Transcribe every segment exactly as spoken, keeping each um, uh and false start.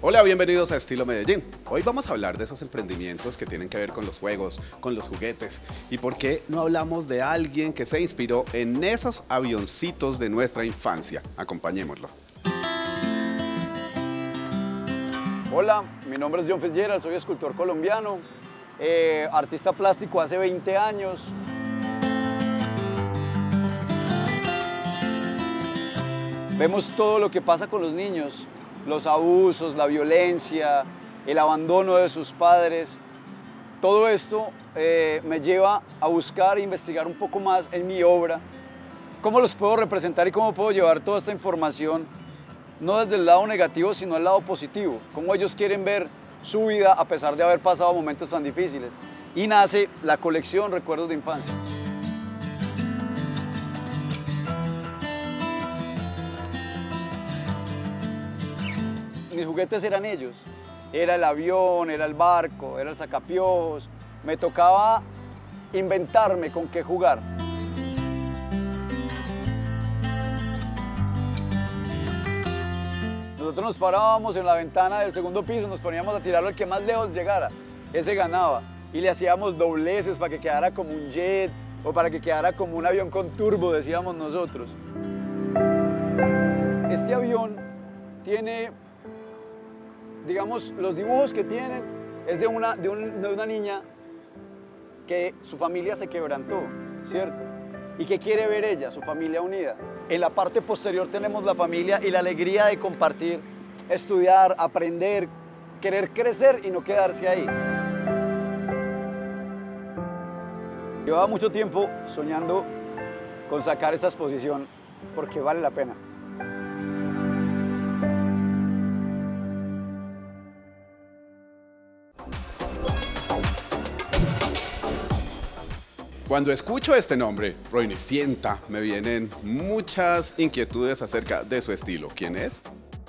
Hola, bienvenidos a Estilo Medellín. Hoy vamos a hablar de esos emprendimientos que tienen que ver con los juegos, con los juguetes. ¿Y por qué no hablamos de alguien que se inspiró en esos avioncitos de nuestra infancia? Acompañémoslo. Hola, mi nombre es John Fitzgerald, soy escultor colombiano, eh, artista plástico hace veinte años. Vemos todo lo que pasa con los niños, los abusos, la violencia, el abandono de sus padres. Todo esto eh, me lleva a buscar e investigar un poco más en mi obra cómo los puedo representar y cómo puedo llevar toda esta información no desde el lado negativo, sino el lado positivo, cómo ellos quieren ver su vida a pesar de haber pasado momentos tan difíciles. Y nace la colección Recuerdos de Infancia. Mis juguetes eran ellos, era el avión, era el barco, era el sacapiojos. Me tocaba inventarme con qué jugar. Nosotros nos parábamos en la ventana del segundo piso, nos poníamos a tirarlo al que más lejos llegara, ese ganaba. Y le hacíamos dobleces para que quedara como un jet o para que quedara como un avión con turbo, decíamos nosotros. Este avión tiene, digamos, los dibujos que tienen es de una, de, un, de una niña que su familia se quebrantó, ¿cierto? Y que quiere ver ella, su familia unida. En la parte posterior tenemos la familia y la alegría de compartir, estudiar, aprender, querer crecer y no quedarse ahí. Llevaba mucho tiempo soñando con sacar esta exposición porque vale la pena. Cuando escucho este nombre, Roynicienta, me vienen muchas inquietudes acerca de su estilo. ¿Quién es?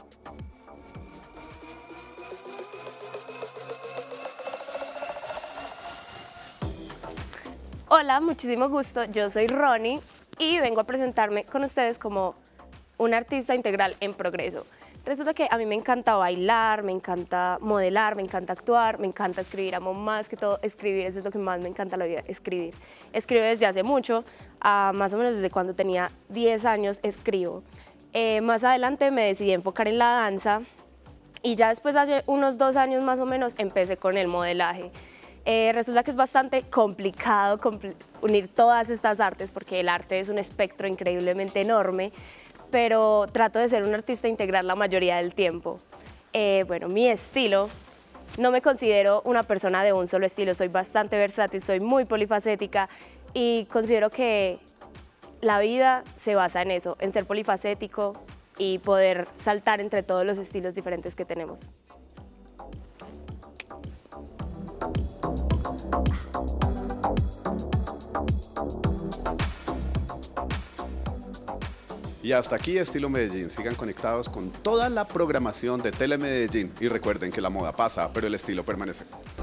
Hola, muchísimo gusto. Yo soy Ronnie y vengo a presentarme con ustedes como un artista integral en progreso. Resulta que a mí me encanta bailar, me encanta modelar, me encanta actuar, me encanta escribir, amo más que todo escribir, eso es lo que más me encanta en la vida, escribir. Escribo desde hace mucho, uh, más o menos desde cuando tenía diez años escribo. Eh, más adelante me decidí a enfocar en la danza y ya después, hace unos dos años más o menos, empecé con el modelaje. Eh, resulta que es bastante complicado compl- unir todas estas artes porque el arte es un espectro increíblemente enorme, pero trato de ser un artista integral la mayoría del tiempo. Eh, bueno, mi estilo, no me considero una persona de un solo estilo, soy bastante versátil, soy muy polifacética y considero que la vida se basa en eso, en ser polifacético y poder saltar entre todos los estilos diferentes que tenemos. Y hasta aquí Estilo Medellín. Sigan conectados con toda la programación de Telemedellín y recuerden que la moda pasa, pero el estilo permanece.